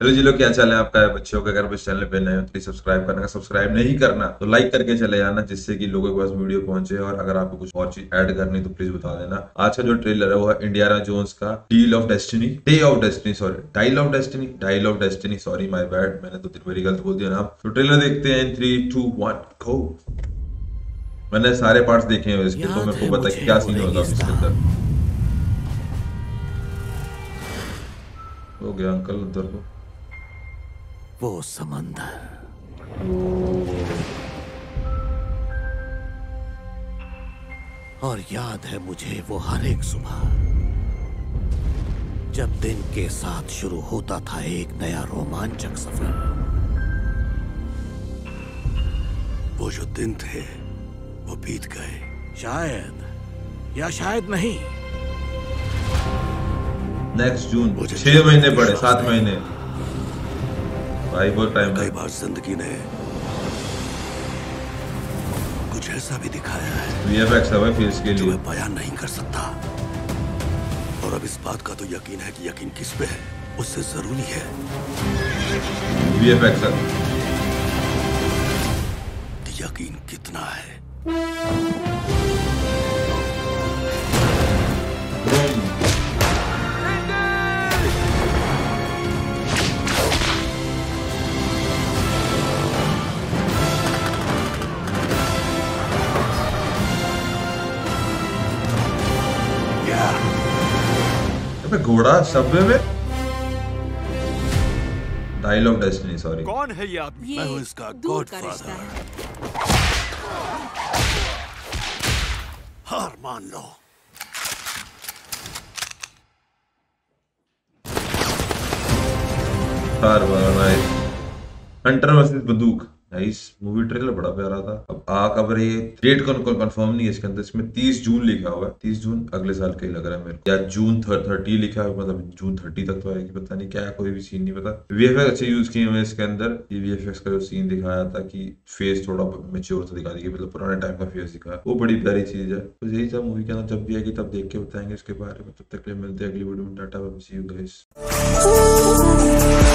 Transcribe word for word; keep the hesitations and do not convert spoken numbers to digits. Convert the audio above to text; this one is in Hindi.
हेलो जी लोग, क्या चाल है आपका? बच्चों का अगर इस चैनल पे नए हो तो प्लीज सब्सक्राइब करना, सब्सक्राइब नहीं करना तो लाइक करके चले जाना, जिससे कि लोगों के पास वीडियो पहुंचे। और अगर आपको कुछ और चीज ऐड करनी तो प्लीज बता देना। आज का जो ट्रेलर है वो है इंडियाना जोन्स का deal of destiny, day of destiny, sorry dial of destiny, dial of destiny, sorry my bad, मैंने तो दिल गलत बोल दिया नाम। तो ट्रेलर देखते हैं। Three two one go. मैंने सारे पार्ट्स देखे हैं इसके, तो याद मेरे है को पता है मुझे क्या वो सीन होगा इसके रेगिस्तान, अंदर। हो गया अंकल उधर को। वो समंदर, और याद है मुझे वो हर एक सुबह जब दिन के साथ शुरू होता था एक नया रोमांचक सफर। वो जो दिन थे वो बीत गए। शायद या शायद नहीं। नेक्स्ट जून, मुझे छह महीने पड़े, विश्वास सात नहीं। महीने भाई, बहुत टाइम कई है। बार जिंदगी ने कुछ ऐसा भी दिखाया है वीएफएक्स है भाई फेस के जो लिए। मैं बयान नहीं कर सकता। और अब इस बात का तो यकीन है कि यकीन किस पे है उससे जरूरी है वीएफएक्स है। कि यकीन कितना है। अबे घोड़ा सबवे में। Dial of destiny, sorry. कौन है ये आदमी? मैं हूं इसका गॉडफादर। हार मान लो। कार वाला नाइस। हंटर वर्सेस बंदूक, नाइस। मूवी ट्रेलर बड़ा प्यारा था। अब आ कब रही है डेट कौन कौन कंफर्म नहीं है इसके अंदर। इसमें तीस जून लिखा हुआ है। तीस जून अगले साल का ही लग रहा है मेरे को, या जून थर्टी लिखा है, मतलब जून थर्टी तक तो आएगी, पता नहीं क्या है, कोई भी सीन नहीं पता। वीएफएक्स अच्छे यूज किए हुए इसके अंदर। ये वीएफएक्स का जो सीन दिखाया था कि फेस थोड़ा मेच्योर सा दिखा दिया, मतलब पुराने टाइम का फेस दिखाया, वो बड़ी प्यारी चीज है। तो यही था मूवी के अंदर। जब भी आएगी तब देख के बताएंगे इसके बारे में। तब तक के लिए मिलते हैं अगली वीडियो में। Ta-ta, bye, see you guys.